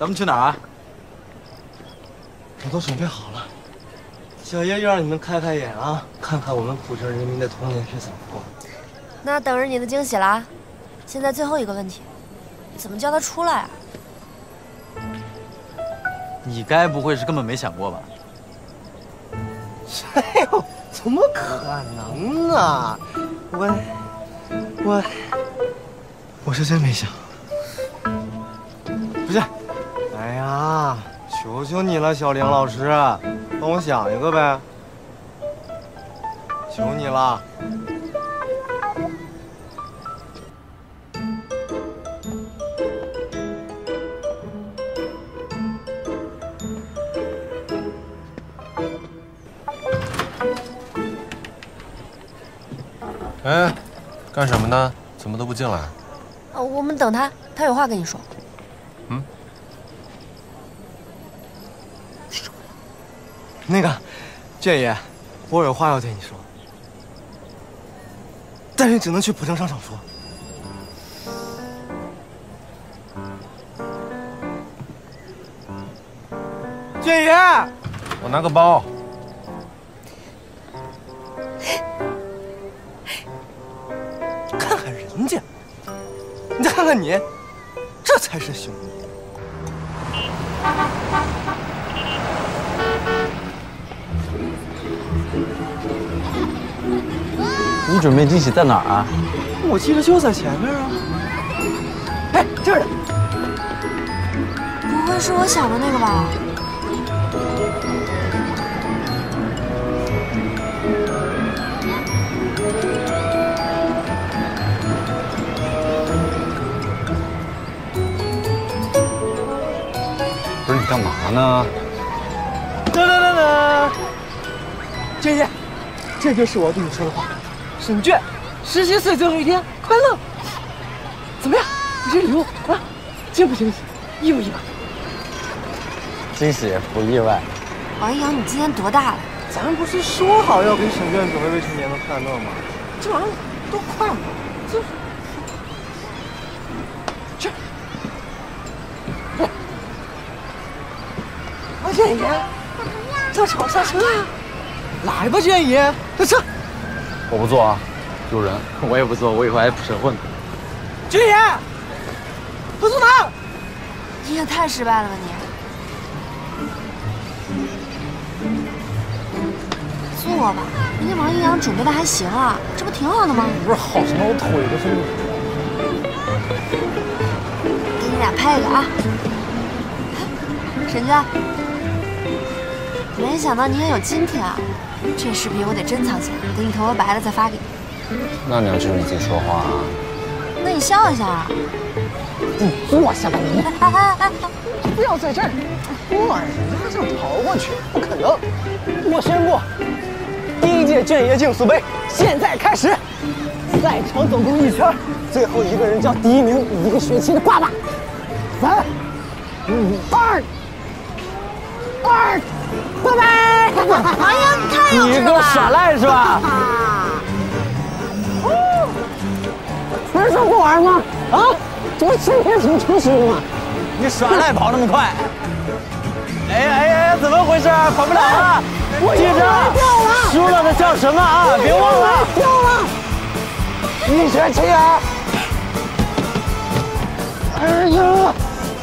咱们去哪儿啊？ 我都准备好了。小爷就让你们开开眼啊，看看我们普城人民的童年是怎么过的。 那等着你的惊喜啦！现在最后一个问题，怎么叫他出来啊？ 你该不会是根本没想过吧？ 哎呦，怎么可能呢？我是真没想。不是，哎呀，求求你了，小玲老师，帮我想一个呗，求你了。 哎，干什么呢？怎么都不进来？ 我们等他，他有话跟你说。 嗯。 那个，卷爷，我有话要对你说，但是只能去普城商场说。卷爷， 我拿个包。 看看人家，你再看看你，这才是兄弟。 你准备惊喜在哪儿啊？ 我记得就在前面啊。哎，这儿呢。 不会是我想的那个吧？ 不是你干嘛呢？ 噔！卷爷，这就是我对你说的话。审卷，17岁最后一天，快乐。怎么样？你这礼物啊，惊不惊喜？意不意外？ 惊喜不意外。 王一阳，你今年多大了？ 咱不是说好要给审卷准备未成年的快乐吗？这玩意儿都快了，这。去。王卷爷，这车下车呀！来吧，卷爷，下车。 我不坐啊，丢人。 我也不做，我以后还普城混呢。 卷爷，不坐哪？ 你也太失败了吧你！坐吧，人家王一阳准备的还行啊，这不挺好的吗？ 不是好什么，我腿都是。 给你俩拍一个啊！沈娟，没想到你也有今天啊！这视频我得珍藏起来，等你头发白了再发给你。 那娘就是你自己说话啊。 那你笑一下啊！ 你坐下吧你！不要在这儿，我人家想逃过去，不可能！我宣布，第1届卷爷竞速杯现在开始，赛场总共1圈，最后一个人叫第1名1个学期的爸爸。3、2、2，拜拜！ 王一阳，你太幼稚了吧！ 你给我耍赖是吧？ 不是说不玩吗？啊，这不今天挺出息的吗？ 你耍赖跑那么快？哎，怎么回事？跑不了了！记着，输了的叫什么啊？别忘了。 掉了，1学期啊！哎呀！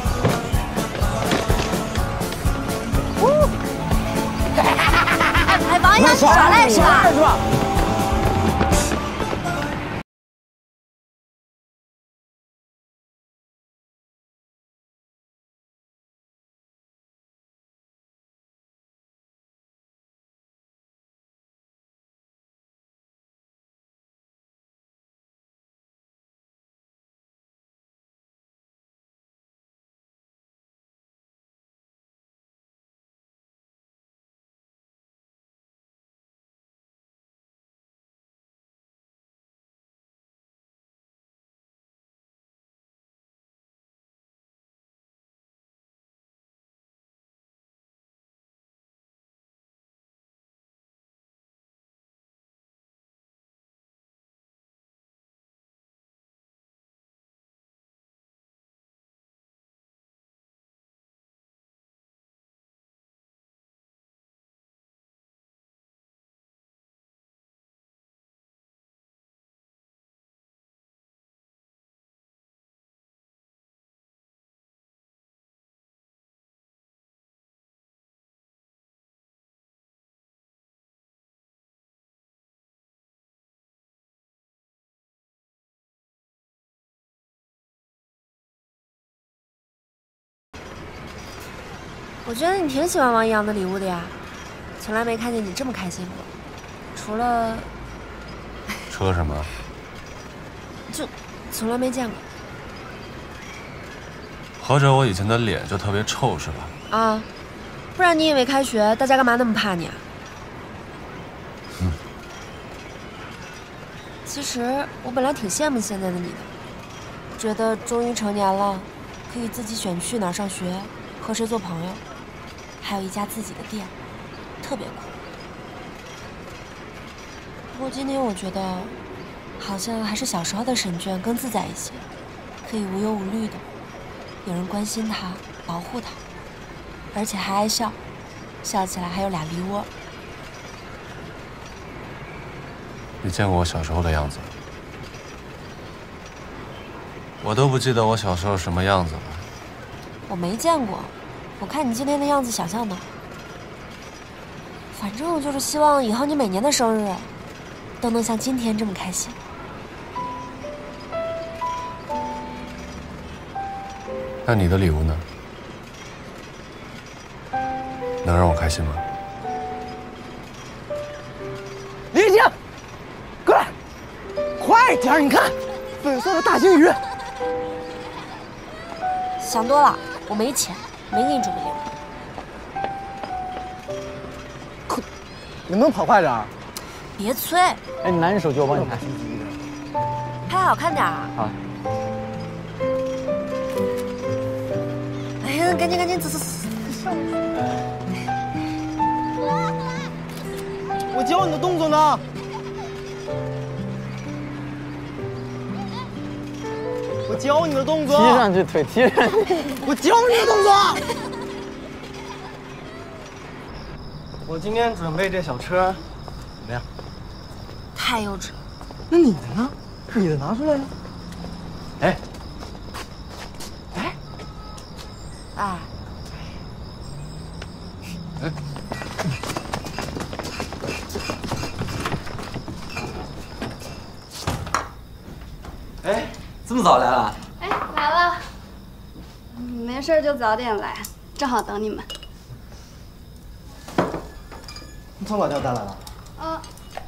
哎，王一阳，你耍赖是吧？ 我觉得你挺喜欢王一阳的礼物的呀，从来没看见你这么开心过，除了什么？ 就从来没见过。 合着我以前的脸就特别臭是吧？ 啊，不然你以为开学大家干嘛那么怕你啊？其实我本来挺羡慕现在的你的，觉得终于成年了，可以自己选去哪儿上学，和谁做朋友，还有一家自己的店，特别酷。不过今天我觉得，好像还是小时候的沈卷更自在一些，可以无忧无虑的，有人关心他，保护他，而且还爱笑，笑起来还有俩梨窝。 你见过我小时候的样子？我都不记得我小时候什么样子了。 我没见过，我看你今天的样子想象的。反正我就是希望以后你每年的生日，都能像今天这么开心。 那你的礼物呢？能让我开心吗？ 李姐，过来，快点儿！你看，粉色的大鲸鱼。 想多了，我没钱，没给你准备礼物。 能不能跑快点儿？ 别催， 哎，你拿你手机，我帮你拍。 拍好看点啊！ 好。 哎呀，赶紧，走。 我教你的动作呢。我教你的动作。踢上去，腿踢上去。我教你的动作。我今天准备这小车，怎么样？ 太幼稚了。 那你的呢？你的拿出来呀。哎。哎，这么早来了？ 哎，来了。没事就早点来，正好等你们。 你从老家带来了？ 啊。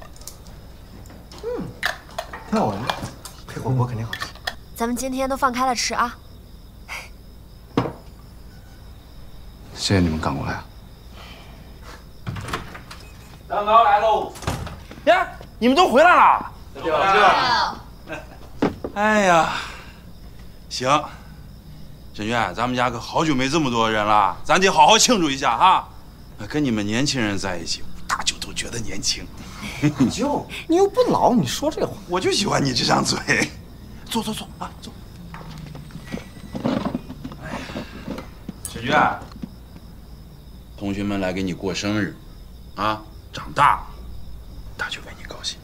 挺好闻的，配火锅肯定好吃。 咱们今天都放开了吃啊！ 谢谢你们赶过来啊！ 蛋糕来喽！呀，你们都回来了？ 对。 哎呀，行，沈娟，咱们家可好久没这么多人了，咱得好好庆祝一下哈！跟你们年轻人在一起，大舅都觉得年轻。 大舅，你又不老，你说这话， 我就喜欢你这张嘴。坐啊，坐。沈娟，同学们来给你过生日，啊，长大了，大舅为你高兴。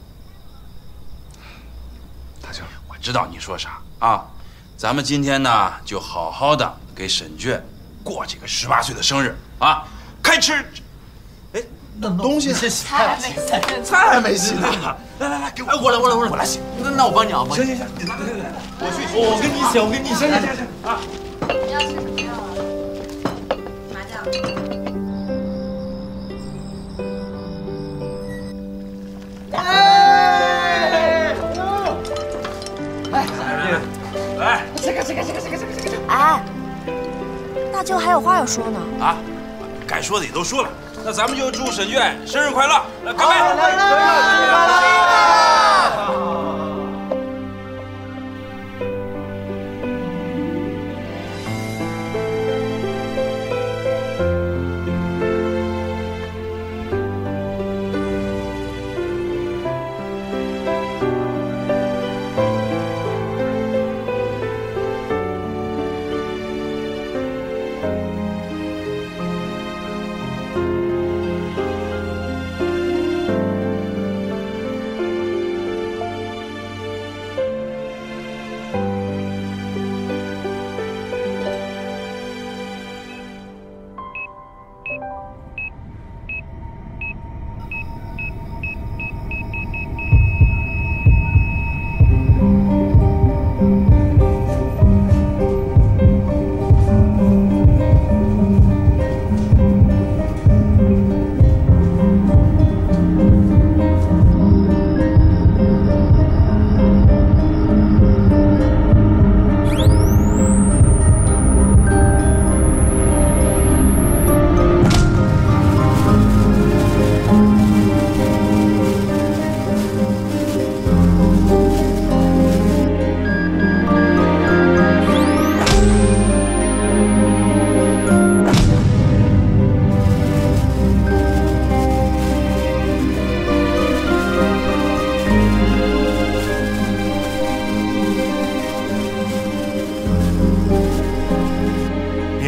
大舅，我知道你说啥啊，咱们今天呢就好好的给沈卷过这个18岁的生日啊，开吃。哎，那东西菜还没洗呢。来，给我。哎，我来洗。 那我帮你啊， 行，你拿。 我跟你洗， 行啊。 你要吃什么呀？麻酱。 来， 这个。 哎，大舅还有话要说呢。 啊，该说的也都说了，那咱们就祝沈卷生日快乐，来干杯！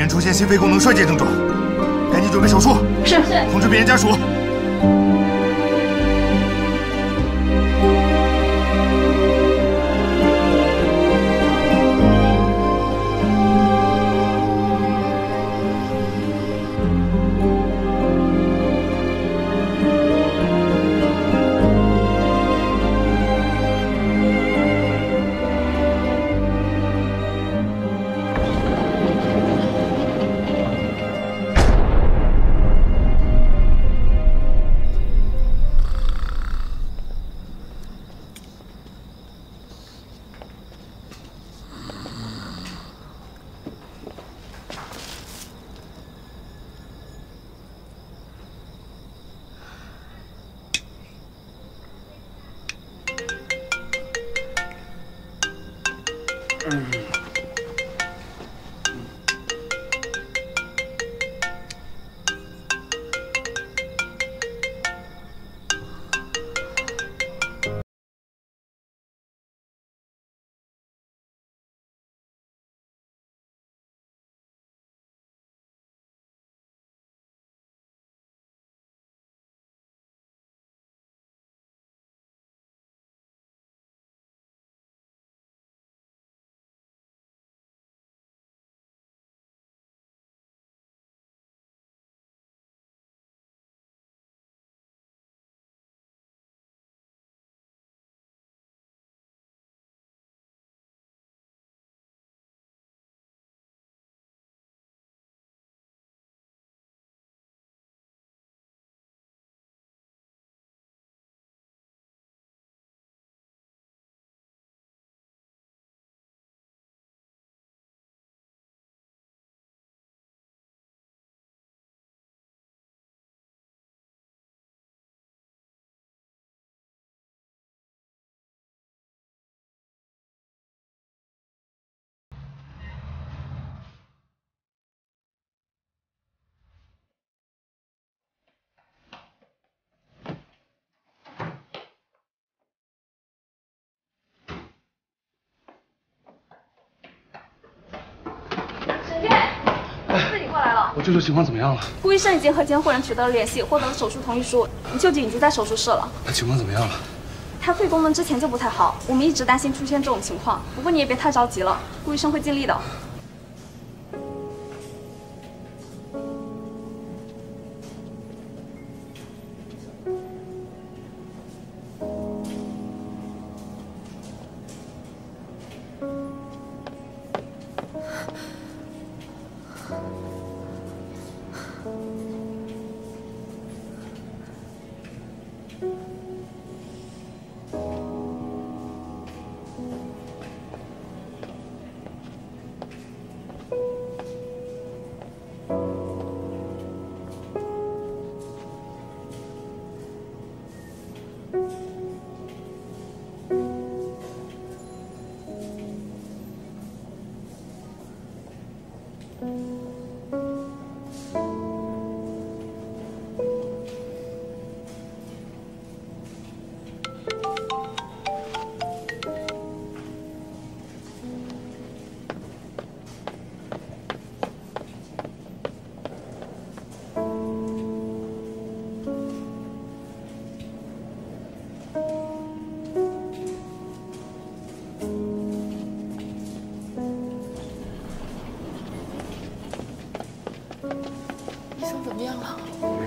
出现心肺功能衰竭症状，赶紧准备手术。 是。 通知病人家属。 我舅舅情况怎么样了？ 顾医生已经和监护人取得了联系，获得了手术同意书。你舅舅已经在手术室了。 他情况怎么样了？ 他肺功能之前就不太好，我们一直担心出现这种情况。不过你也别太着急了，顾医生会尽力的。 医生怎么样了？